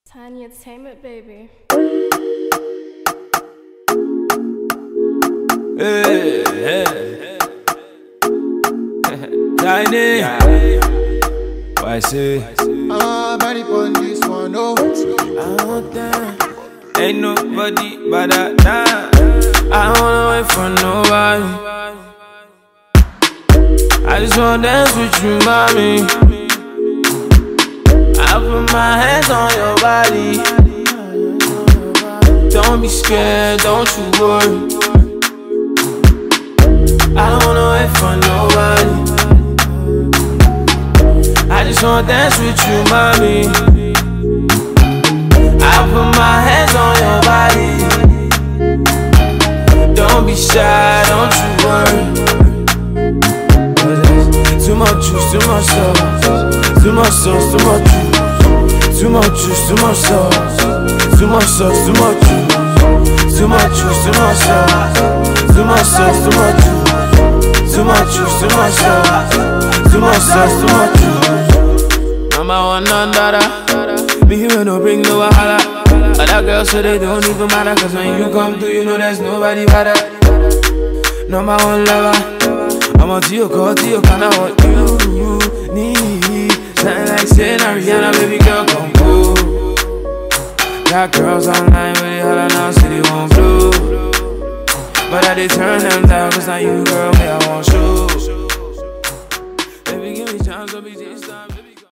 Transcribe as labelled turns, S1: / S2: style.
S1: Tiny entertainment, baby.
S2: Hey, hey. Tiny. Ycee.
S3: Body on this one, oh.
S2: I want that. Ain't nobody but that. I don't wanna wait for nobody. I just wanna dance with you, mommy. I put my hands on your body. Don't be scared, don't you worry. I don't wanna wait for nobody. I just wanna dance with you, mommy. I put my hands on your body. Don't be shy, don't you worry. Too much juice, too much sauce. Too much sauce, too much juice. Too much juice, too much sauce. Too much sauce, too much juice. Too much juice, too much sauce. Too much sauce, too much juice. Too much juice, too much sauce. Too much sauce, too much juice. Number one, none dada. Me here no bring no wahala. Other girls so they don't even matter. Cause when you come through, you know there's nobody better. Number one lover. I'm on to your call, to your kind of what you need. Something like saying Rihanna, baby girl, come go. Got girls online with it, holla now, say they won't blow. But I did turn them down, cause now you, girl, me I want show. Baby, give me time, so be this time.